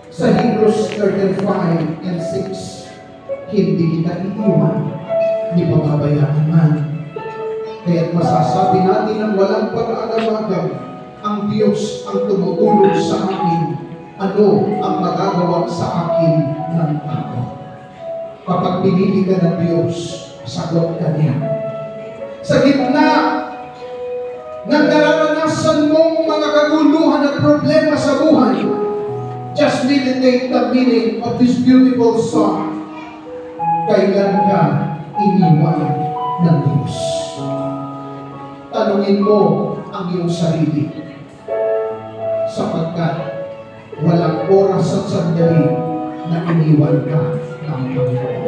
Sa Hebrews 13:5 and 6, hindi kita iiwan, di pababayaan man. Kaya't masasabi natin ng walang pag-aagam-agam, ang Diyos ang tumutulong sa akin. Ano ang magagawa sa akin ng tao? Kapag pinili ka ng Diyos, sagot ka niya. Sa gitna ng nararanasan mong mga kaguluhan at problema sa buhay, just meditate the meaning of this beautiful song. Kailan ka iniwan ng Diyos? Tanungin mo ang iyong sarili, sapagkat walang oras at sandali na iniwan ka ng Panginoon.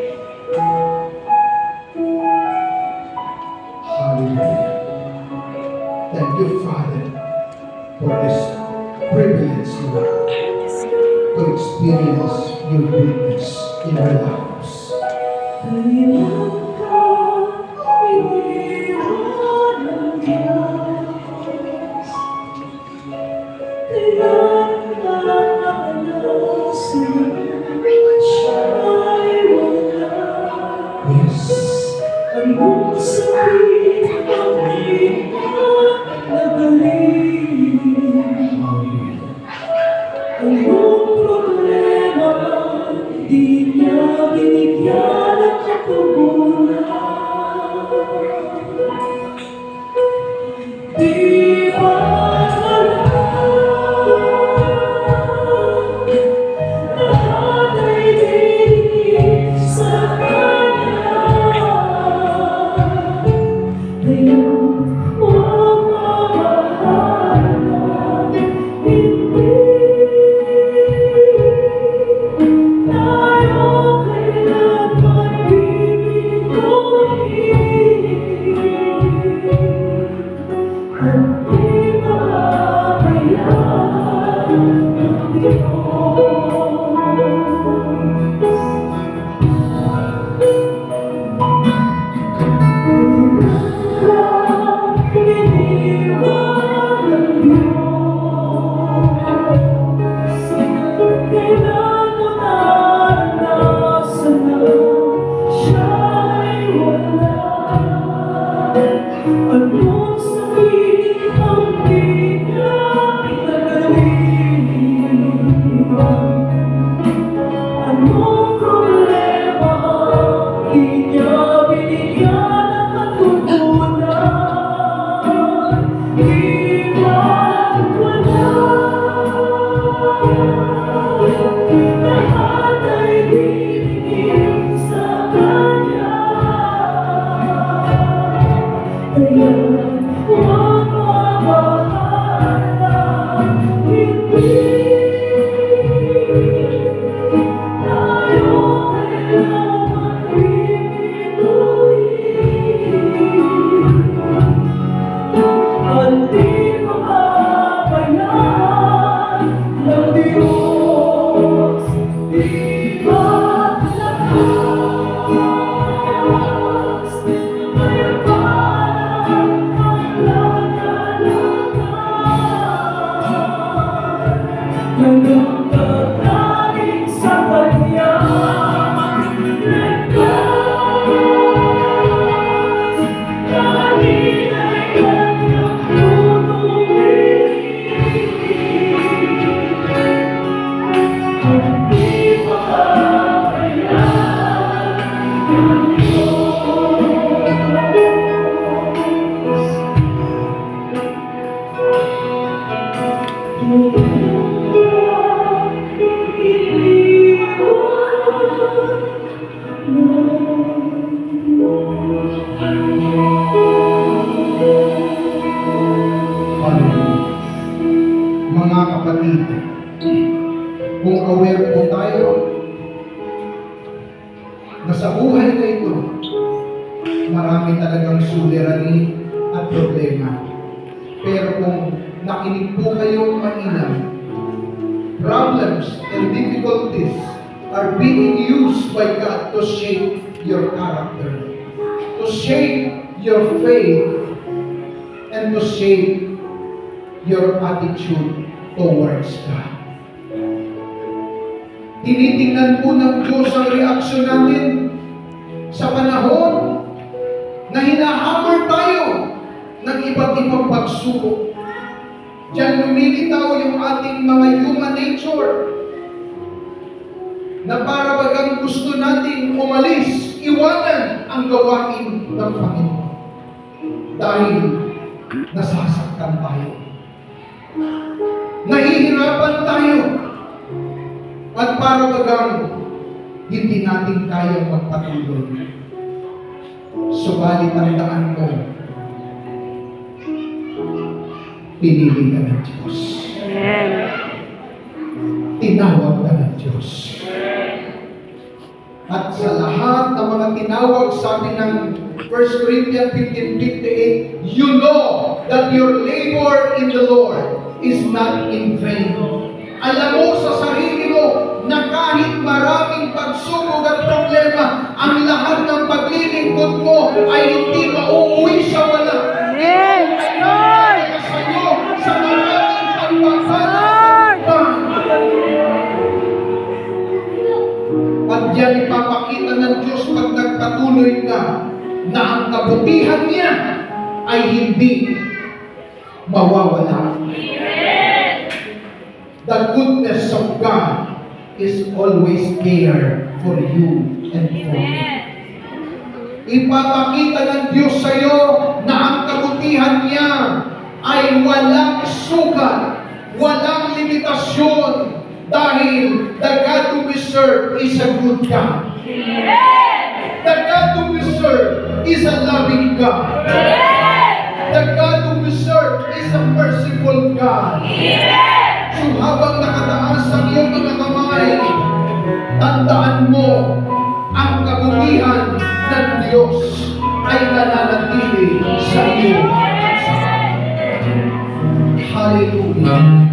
Hallelujah. Thank you, Father, for this privilege, Lord, to experience your goodness in our lives. Mga kapatid, kung aware po tayo na sa buhay na ito, marami talagang suliranin at problema. Pero kung nakinig po kayong mainam, problems and difficulties are being used by God to shape your character, to shape your faith, and to shape your attitude towards God. Tinitingnan po ng Diyos ang reaksyon natin sa panahon na hinahammer tayo ng iba't ibang pagsubok. Diyan lumilitaw yung ating mga human nature na para bagang gusto nating umalis, iwanan ang gawain ng Panginoon. Dahil nasasaktan tayo. Nahihirapan tayo. At para bagang hindi natin kayang magpatuloy. Subalit tandaan mo, pinili ka ng Diyos. Tinawag ka ng Diyos. At sa lahat ng mga tinawag, sabi ng 1 Corinthians 15:58, you know that your labor in the Lord is not in vain. Alam mo sa sarili mo na kahit maraming pagsubok at problema, ang lahat ng paglilingkod mo ay hindi mauuwi sa wala. Yes, Lord! Sa iyo, sa maraming pagpapala. At yan ipapakita ng Diyos pag nagpatuloy ka na ang kabutihan niya ay hindi mawawala. The goodness of God is always there for you and for me. Ipapakita ng Diyos sa iyo na ang kabutihan niya ay walang sukat, walang limitasyon, dahil the God who we serve is a good God. The God who we serve is a loving God. The God who we serve is a merciful God. So habang nakataas ang iyong mga kamay, tandaan mo, ang kabutihan ng Diyos ay nananatili sa iyo. Hallelujah.